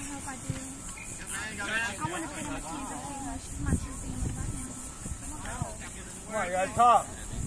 hope I do. I want to fit in with Kansas. She's my true family right now. Come on, you gotta talk.